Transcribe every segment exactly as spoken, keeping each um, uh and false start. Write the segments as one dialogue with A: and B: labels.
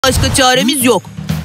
A: Başka çaremiz yok.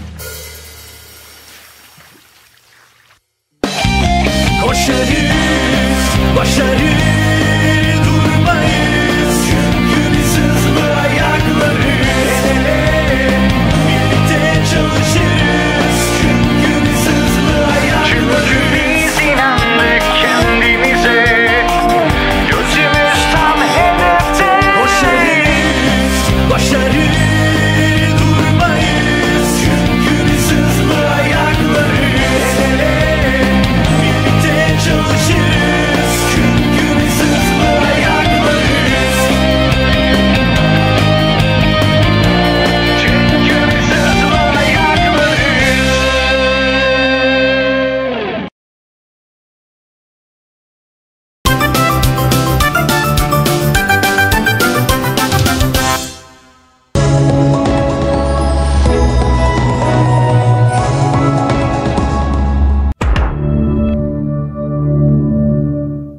B: Koşarız, başarı durmayız. Çünkü biz hızlı ayaklarız. El ele, birlikte çalışırız. Çünkü biz hızlı ayaklarız. Çünkü biz inandık kendimize. Gözümüz tam hedefte. Koşarız, başarı durmayız. Çünkü biz hızlı ayaklarız. El ele, birlikte çalışırız. Çünkü biz hızlı ayaklarız. Çünkü biz hızlı ayaklarız.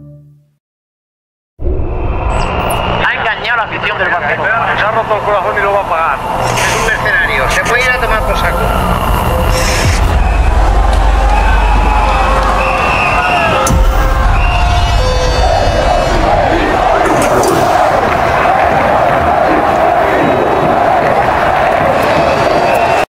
C: Ha engañado a la afición del Barcelona. Se ha roto el corazón y lo